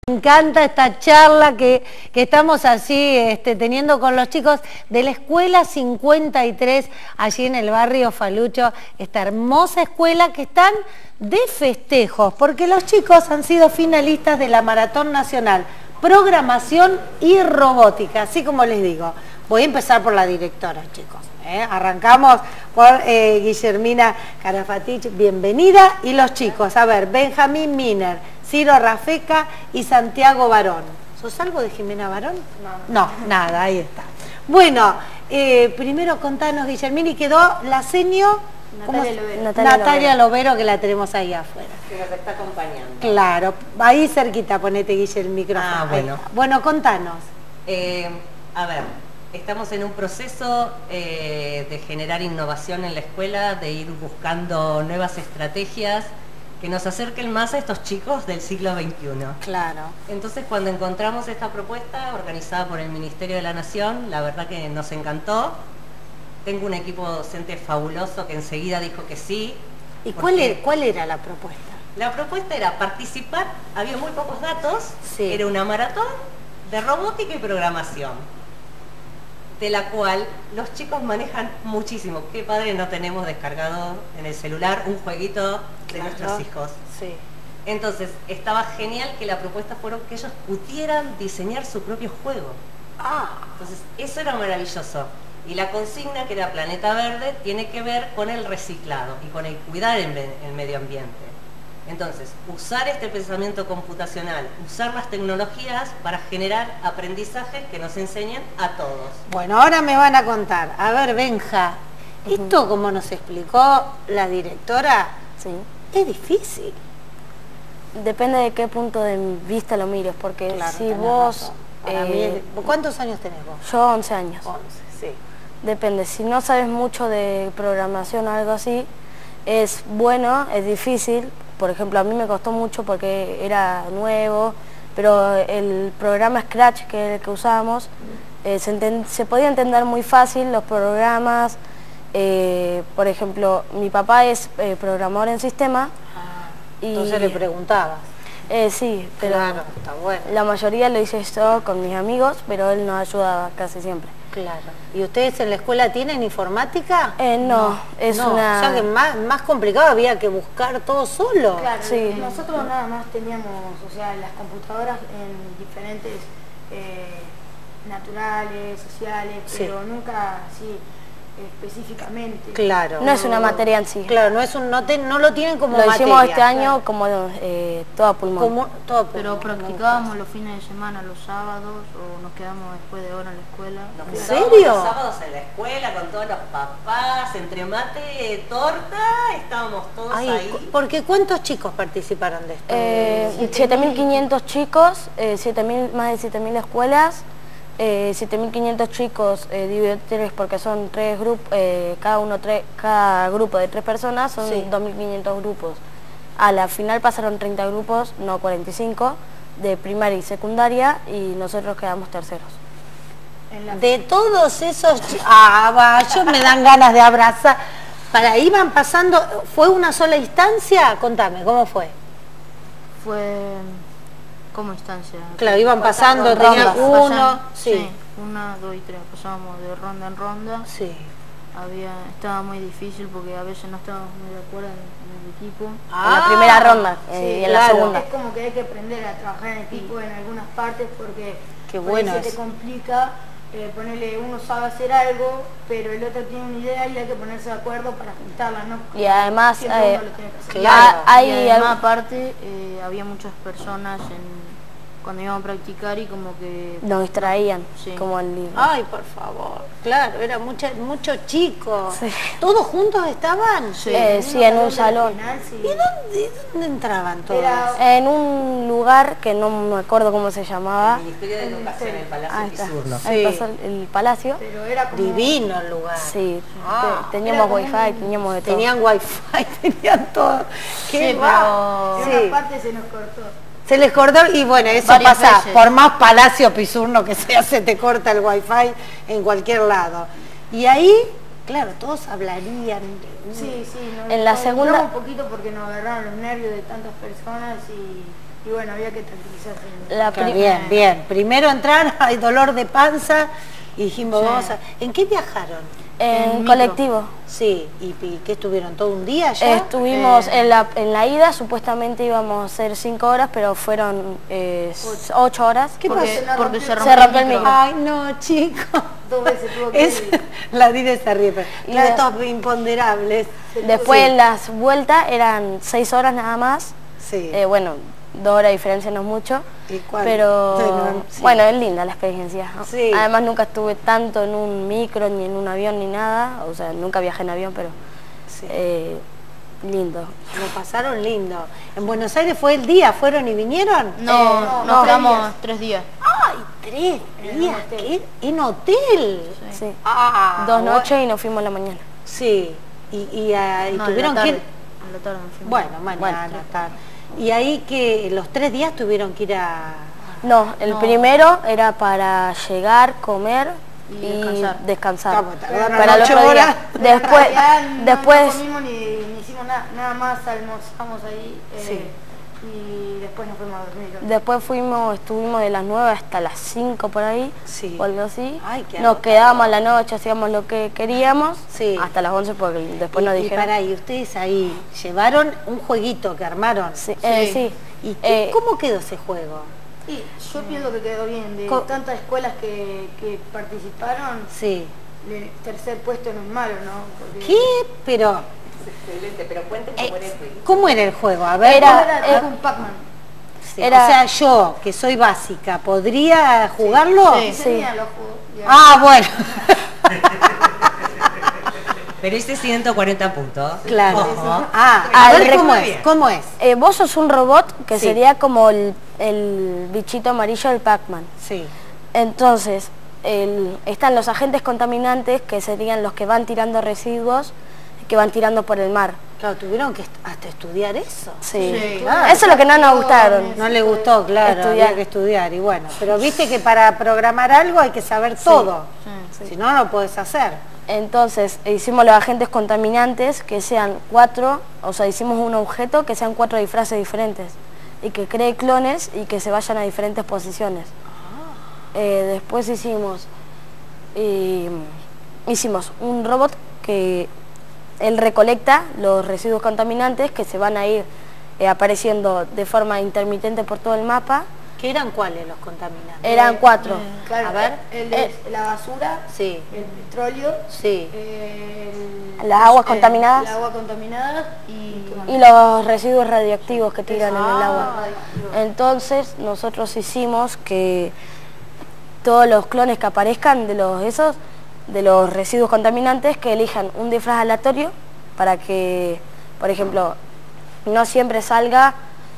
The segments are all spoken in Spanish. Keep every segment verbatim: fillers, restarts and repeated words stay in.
Me encanta esta charla que, que estamos así este, teniendo con los chicos de la Escuela cincuenta y tres, allí en el barrio Falucho, esta hermosa escuela que están de festejos, porque los chicos han sido finalistas de la Maratón Nacional, Programación y Robótica, así como les digo. Voy a empezar por la directora, chicos. ¿eh? Arrancamos por eh, Guillermina Carafatich, bienvenida, y los chicos, a ver, Benjamín Miner, Ciro Rafeca y Santiago Barón. ¿Sos algo de Jimena Barón? No. No, nada, ahí está. Bueno, eh, primero contanos, Guillermina, y quedó la seño Natalia Lovero. Natalia, Natalia Lovero, que la tenemos ahí afuera. Que nos está acompañando. Claro, ahí cerquita, ponete, Guille, el micrófono. Ah, bueno. Ahí. Bueno, contanos. Eh, a ver, estamos en un proceso eh, de generar innovación en la escuela, de ir buscando nuevas estrategias que nos acerquen más a estos chicos del siglo veintiuno. Claro. Entonces, cuando encontramos esta propuesta organizada por el Ministerio de la Nación, la verdad que nos encantó. Tengo un equipo docente fabuloso que enseguida dijo que sí. ¿Y cuál era, cuál era la propuesta? La propuesta era participar, había muy pocos datos, sí. Era una maratón de robótica y programación, de la cual los chicos manejan muchísimo. Qué padre no tenemos descargado en el celular un jueguito de claro. nuestros hijos. Sí. Entonces, estaba genial que la propuesta fuera que ellos pudieran diseñar su propio juego. Ah. Entonces, eso era maravilloso. Y la consigna, que era Planeta Verde, tiene que ver con el reciclado y con el cuidar el, el medio ambiente. Entonces, usar este pensamiento computacional, usar las tecnologías para generar aprendizajes que nos enseñen a todos. Bueno, ahora me van a contar. A ver, Benja, uh-huh. esto como nos explicó la directora, sí. es difícil. Depende de qué punto de vista lo mires, porque claro, si vos... Para eh, mí es... ¿Cuántos años tenés vos? Yo once años. once, sí. Depende, si no sabes mucho de programación o algo así, es bueno, es difícil. Por ejemplo, a mí me costó mucho porque era nuevo, pero el programa Scratch, que es el que usábamos, eh, se, se podía entender muy fácil los programas. Eh, por ejemplo, mi papá es eh, programador en sistema. Ah, y, entonces le preguntabas. Eh, sí, pero claro, está bueno. La mayoría lo hice yo con mis amigos, pero él nos ayudaba casi siempre. Claro. ¿Y ustedes en la escuela tienen informática? Eh, no, no, es no. una... O sea que más, más complicado, había que buscar todo solo. Claro, sí. Nosotros nada más teníamos, o sea, las computadoras en diferentes eh, naturales, sociales, sí. pero nunca así específicamente. Claro. No es una materia en sí. Claro, no es un, no, te, no lo tienen como lo materia. Lo hicimos este año claro. como eh, todo pulmón. Como, todo pulmón. Pero practicábamos los fines de semana, los sábados, o nos quedamos después de hora en la escuela. Nos ¿En serio? Los sábados en la escuela con todos los papás, entre mate, torta, estábamos todos Ay, ahí. Porque ¿cuántos chicos participaron de esto? Eh, siete mil quinientos chicos, eh, siete mil, más de siete mil escuelas. Eh, siete mil quinientos chicos eh, dividido en tres porque son tres grupos, eh, cada uno tres, cada grupo de tres personas son sí. dos mil quinientos grupos. A la final pasaron treinta grupos, no cuarenta y cinco, de primaria y secundaria, y nosotros quedamos terceros. De todos esos chicos, ah, va, yo me dan ganas de abrazar. Para, iban pasando, ¿fue una sola instancia? Contame, ¿cómo fue? Fue... como instancia. Claro, iban pasando, tenían uno, Pasan, sí. sí, una, dos y tres, pasábamos de ronda en ronda. Sí. Había, estaba muy difícil porque a veces no estábamos muy de acuerdo en, en el equipo. Ah, en la primera ronda eh, sí, y en claro. la segunda. Es como que hay que aprender a trabajar en equipo sí. en algunas partes porque qué bueno se te complica. Eh, ponerle, uno sabe hacer algo, pero el otro tiene una idea y hay que ponerse de acuerdo para juntarla, ¿no? Y además, eh, claro. hay, y además aparte, eh, había muchas personas en, cuando íbamos a practicar y como que... nos distraían, sí. como el libro. Ay, por favor, claro, era mucha, muchos chicos. Sí. ¿Todos juntos estaban? Sí, eh, sí en un salón. Final, sí. ¿Y dónde, dónde entraban todos? Era... En un lugar que no me acuerdo cómo se llamaba. El Ministerio de Educación, el Palacio Pisurno. Sí. El, el Palacio. Pero era como... divino el lugar. Sí, ah, teníamos wifi, un... teníamos de todo. Tenían wifi, tenían todo. ¿Qué sí, va? pero... En sí. una parte se nos cortó. Se les cortó y bueno, eso Varias pasa, veces. Por más Palacio Pisurno que sea, se te corta el wifi en cualquier lado. Y ahí, claro, todos hablarían. Sí, sí. Nos, en la nos segunda... un poquito porque nos agarraron los nervios de tantas personas y y bueno, había que tranquilizarse. La Claro, pri- bien, bien. Primero entrar, hay dolor de panza y dijimos, Sí. vamos a... ¿En qué viajaron? En En micro. colectivo. Sí, ¿y, y qué estuvieron? ¿Todo un día ya? Estuvimos Eh. en, la, en la ida, supuestamente íbamos a hacer cinco horas, pero fueron eh, ocho horas. ¿Qué Porque- pasó? porque se Se rompió el micro. Ay, no, chicos. Dos veces tuvo que Es, ir. la Dina se ríe, pero Y claro, de- estos imponderables. Después Sí. en las vueltas eran seis horas nada más. Sí. Eh, bueno, dos horas de diferencia no es mucho. ¿Y cuál? Pero Bueno, sí. bueno, es linda la experiencia. Sí. Además nunca estuve tanto en un micro, ni en un avión, ni nada. O sea, nunca viajé en avión, pero Sí. eh, lindo. Lo pasaron lindo. ¿En Buenos Aires fue el día? ¿Fueron y vinieron? No, Eh, nos no, quedamos tres días. ¡Ay, tres días! ¿Qué? ¿En hotel? Sí. Ah, Dos bueno. noches y nos fuimos a la mañana. Sí. ¿Y, y, ah, y No, tuvieron en la que tarde. ir? En la tarde nos fuimos. Bueno, mañana, tarde. Y ahí que los tres días tuvieron que ir a... No, el No. primero era para llegar, comer Y y, descansar. descansar. Vamos, tardaron Para el ocho otro horas. día. Después, En realidad no- después no comimos ni, ni hicimos nada, nada más, almorzamos ahí eh, Sí. y después nos fuimos a dormir. Después fuimos, estuvimos de las nueve hasta las cinco por ahí, Sí. o algo así. Ay, qué nos agotador. quedábamos a la noche, hacíamos lo que queríamos, Sí. hasta las once porque después nos y, y dijeron... pará, y ustedes ahí llevaron un jueguito que armaron. Sí, eh, Sí. sí. ¿Y qué- Eh, cómo quedó ese juego? Y yo pienso que quedó bien, de Co- tantas escuelas que, que participaron, Sí. el tercer puesto no es malo, ¿no? Porque ¿Qué? Pero, Excelente, pero cuenten eh, cómo era el juego. ¿cómo era el juego? A ver. Era- era eh, tipo un Pac-Man. Sí, era- O sea, yo, que soy básica, ¿podría jugarlo? Sí. Y tenía los juegos. y Ah, bueno. Pero hice ciento cuarenta puntos. Claro. Ojo. Ah, a Al ver rec- cómo Muy es, bien. cómo es. eh, vos sos un robot que Sí. sería como el, el bichito amarillo del Pac-Man. Sí. Entonces, el- están los agentes contaminantes que serían los que van tirando residuos que van tirando por el mar. Claro, tuvieron que est- hasta estudiar eso. Sí. Sí. Claro. Eso es lo que no nos gustaron. No le gustó, claro, Estudiar. había que estudiar. Y bueno, pero viste que para programar algo hay que saber todo. Si no, no lo puedes hacer. Entonces, hicimos los agentes contaminantes que sean cuatro, o sea, hicimos un objeto que sean cuatro disfraces diferentes y que cree clones y que se vayan a diferentes posiciones. Eh, después hicimos, y, hicimos un robot que él recolecta los residuos contaminantes que se van a ir eh, apareciendo de forma intermitente por todo el mapa. ¿Qué eran cuáles los contaminantes? Eran cuatro. Claro, A ver. el, Eh, el- la basura, Sí, el petróleo, sí. el- Las aguas eh, contaminadas. el agua contaminada y, Y los residuos radioactivos que tiran en el Ah, agua. radioactivos. Entonces nosotros hicimos que todos los clones que aparezcan de los esos, de los residuos contaminantes, que elijan un disfraz aleatorio para que, por ejemplo, no siempre salga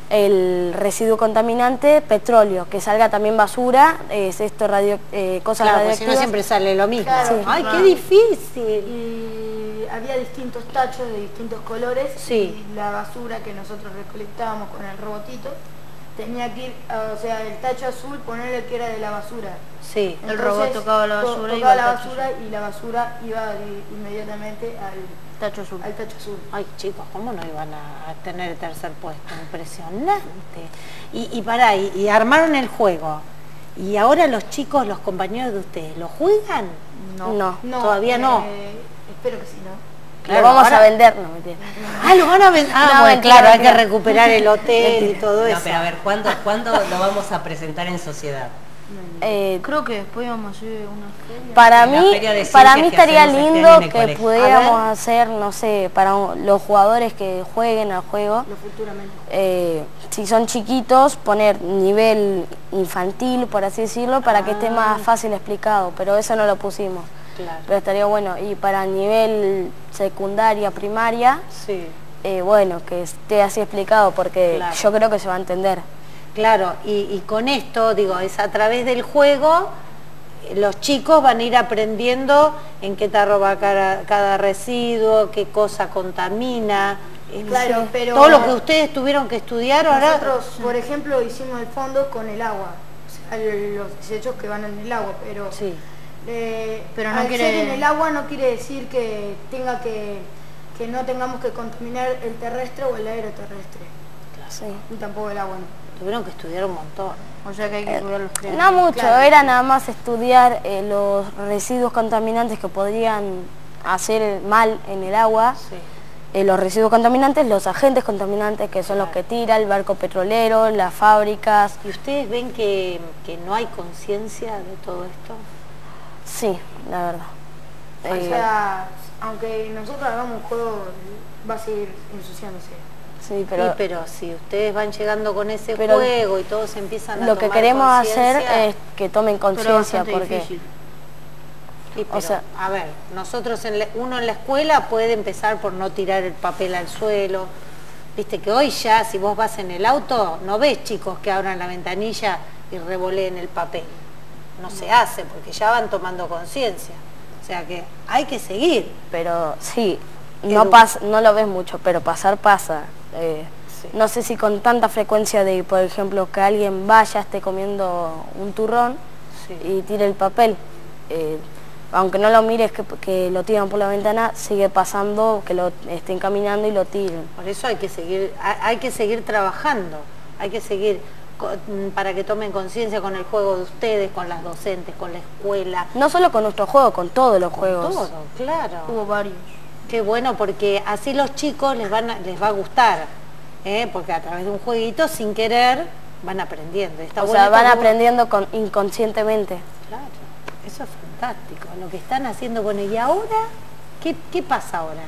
el residuo contaminante petróleo, que salga también basura, es esto radio, eh, cosas Claro, porque si no radioactivas. siempre sale lo mismo. Claro, Sí. Ay, qué claro. difícil. Y había distintos tachos de distintos colores Sí. y la basura que nosotros recolectábamos con el robotito tenía que ir, a- o sea, el tacho azul ponerle que era de la basura. Sí. El robot tocaba la to- basura y tocaba iba la al tacho basura y la basura iba di- inmediatamente al, Tacho azul. al tacho azul. Ay, chicos, ¿cómo no iban a, a tener el tercer puesto? Impresionante. Y, y pará, y, y armaron el juego. Y ahora los chicos, los compañeros de ustedes, ¿lo juegan? No. Todavía no. eh, espero que sí, ¿no? Claro, Lo vamos ahora- a vender, no mentira. Ah, lo van a vender. Ah, No, bueno, mentira, claro, hay que mentira. recuperar el hotel y todo No, eso. pero a ver, ¿cuándo, ¿cuándo lo vamos a presentar en sociedad? Eh, Creo que después íbamos a hacer una feria. Para En la mí, feria de para ciencias mí que estaría hacemos este lindo año en el que colegio. pudiéramos A ver. hacer, no sé, para un- los jugadores que jueguen al juego, Lo futuramente. eh, si son chiquitos, poner nivel infantil, por así decirlo, para que esté más fácil explicado, pero eso no lo pusimos. Claro. Pero estaría bueno. Y para nivel secundaria, primaria, Sí. eh, bueno, que esté así explicado, porque Claro. yo creo que se va a entender. Claro, y, y con esto, digo, es a través del juego, eh, los chicos van a ir aprendiendo en qué tarro va cada, cada residuo, qué cosa contamina. eh, Claro, pero- todo lo que ustedes tuvieron que estudiar ahora. Nosotros, por ejemplo, hicimos el fondo con el agua, o sea, los desechos que van en el agua, pero Sí, eh, Pero no al quiere- ser en el agua no quiere decir que tenga que, que no tengamos que contaminar el terrestre o el aire terrestre, Sí. y tampoco el agua, no. Tuvieron que estudiar un montón. O sea que hay que cuidar los trenes. No mucho, Claro. era nada más estudiar eh, los residuos contaminantes que podrían hacer mal en el agua, Sí. eh, los residuos contaminantes, los agentes contaminantes que son los que tira el barco petrolero, las fábricas. ¿Y ustedes ven que, que no hay conciencia de todo esto? Sí, la verdad. O Eh, sea, aunque nosotros hagamos un juego, va a seguir ensuciándose. sí, Pero, pero, pero si ustedes van llegando con ese Pero juego y todos empiezan a lo que tomar queremos hacer conciencia, es que tomen Pero es conciencia bastante porque... difícil. y pero, o sea- a ver, nosotros, en la- uno en la escuela puede empezar por no tirar el papel al suelo. Viste que hoy ya, si vos vas en el auto, no ves chicos que abran la ventanilla y revoleen el papel. No se hace, porque ya van tomando conciencia. O sea que hay que seguir. Pero sí, no, Edu- pasa, no lo ves mucho, pero pasar pasa. Eh, Sí. No sé si con tanta frecuencia de, por ejemplo, que alguien vaya, esté comiendo un turrón Sí. y tire el papel. Eh, aunque no lo mires que, que lo tiran por la ventana, sigue pasando que lo estén caminando y lo tiren. Por eso hay que seguir, hay hay que seguir trabajando, hay que seguir co- para que tomen conciencia con el juego de ustedes, con las docentes, con la escuela, No solo con nuestro juego, con todos los juegos. todo, claro. Hubo varios. Qué bueno, porque así los chicos les van a- les va a gustar, ¿eh? Porque a través de un jueguito, sin querer, van aprendiendo. Está O bueno sea, van esto que vos- aprendiendo con, inconscientemente. Claro, eso es fantástico, lo que están haciendo con ella. ¿Y ahora? ¿Qué, qué pasa ahora?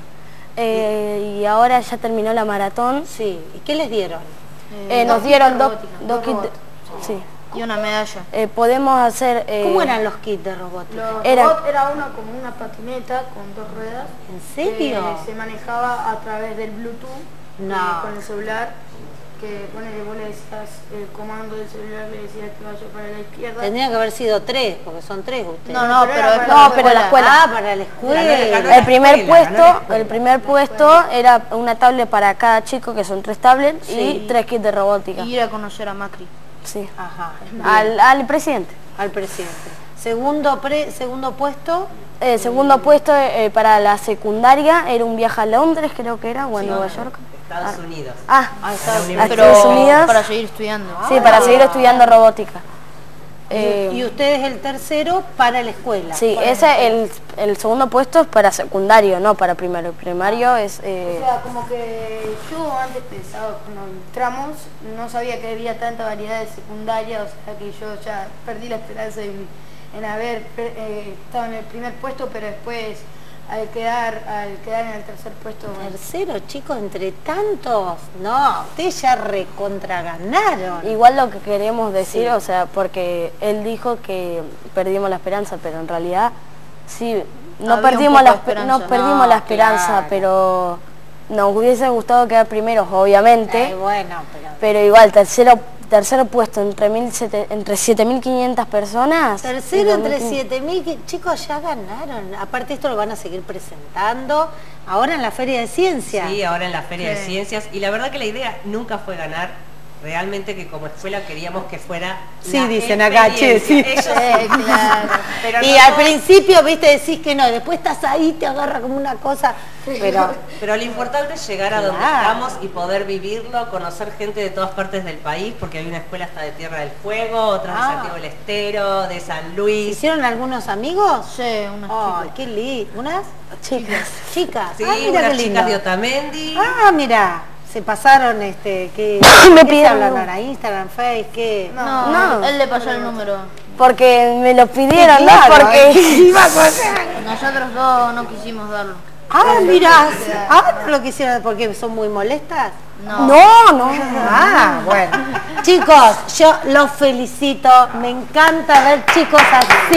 Eh, y ahora ya terminó la maratón. Sí, ¿y qué les dieron? Eh, dos nos dieron kits de dos robótica, dos dos kits de- robots. sí. Y una medalla. Eh, podemos hacer... eh, ¿Cómo eran los kits de robótica? Los Era- robots era uno como una patineta con dos ruedas. ¿En serio? Que se manejaba a través del Bluetooth No. eh, con el celular. Que ponele, vos le decías el comando del celular, le decías que vaya para la izquierda. Tendría que haber sido tres, porque son tres ustedes. No, no, pero pero era es para para No, la pero la escuela. Ah, para la escuela. Ganó El primer escuela, ganó la puesto, escuela. el primer puesto era una tablet para cada chico, que son tres tablets, y tres kits de robótica. Y ir a conocer a Macri. Sí. Ajá, Al, al presidente. al presidente. Segundo pre, segundo puesto, El segundo puesto eh, para la secundaria era un viaje a Londres, creo que era, o a Nueva York. Estados Unidos. Ah, a Estados a Unidos. Pero Estados Unidos. para seguir estudiando. Sí, para seguir estudiando robótica. Eh, y ustedes el tercero para la escuela. sí, ese el, el segundo puesto es para secundario, no para primario. El primario es... eh, O sea, como que yo antes pensaba, cuando entramos, no sabía que había tanta variedad de secundaria, o sea que yo ya perdí la esperanza en, en haber eh, estado en el primer puesto, pero después al quedar, al quedar en el tercer puesto, Tercero, chicos, entre tantos. No, ustedes ya recontra ganaron. Igual lo que queremos decir, o sea, porque él dijo que perdimos la esperanza, pero en realidad sí, no Había un perdimos poco la, de espe- esperanza. no perdimos No, la esperanza, claro. pero nos hubiese gustado quedar primeros, obviamente, Eh, bueno, pero... pero igual, tercero tercer puesto entre, mil sete- entre siete mil quinientas personas. Tercero y entre dos mil siete mil, chicos, ya ganaron. Aparte esto lo van a seguir presentando ahora en la Feria de Ciencias. Sí, ahora en la Feria de Sí. Ciencias. Y la verdad que la idea nunca fue ganar. Realmente que como escuela queríamos que fuera Sí, la dicen acá, che, experiencia. sí. Ellos Eh, claro. Pero Y no al todos- principio, viste, decís que no, y después estás ahí, te agarra como una cosa, pero Pero lo importante es llegar a donde Claro. estamos y poder vivirlo, conocer gente de todas partes del país, porque hay una escuela hasta de Tierra del Fuego, otra de Ah. Santiago del Estero, de San Luis. ¿hicieron algunos amigos? Sí, unos Ay, chicos. qué lindo. ¿Unas? Chicas. Chicas. Sí, ah, mira unas qué lindo. chicas de Otamendi. Ah, mira, se pasaron, este, que Me ¿qué se pidieron- hablan ahora? Instagram, Face, ¿qué? No, No. él le pasó el número. Porque me lo pidieron, Sí, ¿no? claro, Porque... iba a contar. Nosotros dos no quisimos darlo. Ah, mirá, ah, no lo quisieron porque son muy molestas. No. No, no. Ah, bueno. Chicos, yo los felicito, me encanta ver chicos así.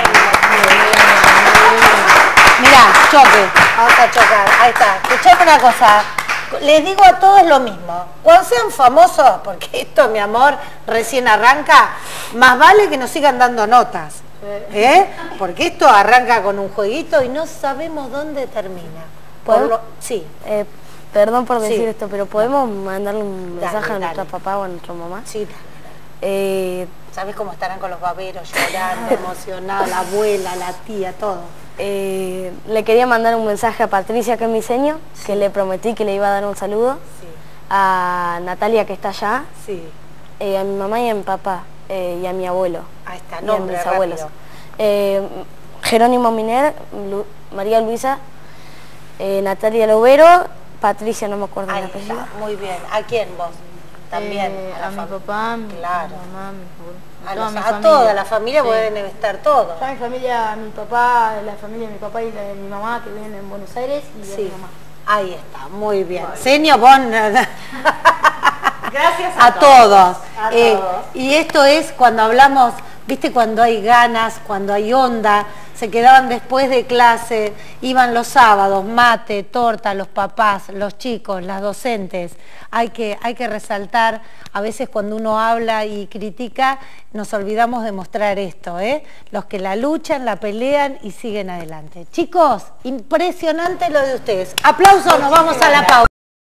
Mirá, choque, vamos a chocar, ahí está. Escuchame una cosa, les digo a todos lo mismo, cuando sean famosos, porque esto, mi amor, recién arranca, más vale que nos sigan dando notas, ¿eh? Porque esto arranca con un jueguito y no sabemos dónde termina. Por ¿Puedo? lo- sí, Eh, perdón por decir Sí. esto, pero ¿podemos mandarle un Dale, mensaje a nuestro dale. papá o a nuestra mamá? sí. Eh, ¿Sabes cómo estarán con los baberos llorando, emocionados, la abuela, la tía, todo? eh, le quería mandar un mensaje a Patricia, que es mi seño, que le prometí que le iba a dar un saludo. Sí, A Natalia, que está allá. sí. eh, a mi mamá y a mi papá, eh, y a mi abuelo. Ahí está, y a nombre mis rápido. abuelos. Eh, Jerónimo Miner, Lu- María Luisa, eh, Natalia Lovero, Patricia, no me acuerdo Ahí el apellido. está, muy bien. ¿A quién vos? También. Eh, la a, mi fam- papá, a mi, Claro. a mi mamá, a mi abuelo, A, toda los- mi a familia. toda la familia Sí. pueden estar todos. Yo a mi familia, a mi papá, la familia de mi papá y la de mi mamá que viven en Buenos Aires y a Sí. mi mamá. Ahí está, muy bien. Senio, vos... Gracias a todos. A Eh, todos. Y esto es cuando hablamos, viste, cuando hay ganas, cuando hay onda, se quedaban después de clase, iban los sábados, mate, torta, los papás, los chicos, las docentes. Hay que, hay que resaltar, a veces cuando uno habla y critica, nos olvidamos de mostrar esto, ¿eh? Los que la luchan, la pelean y siguen adelante. Chicos, impresionante lo de ustedes. Aplausos, nos vamos a la pausa.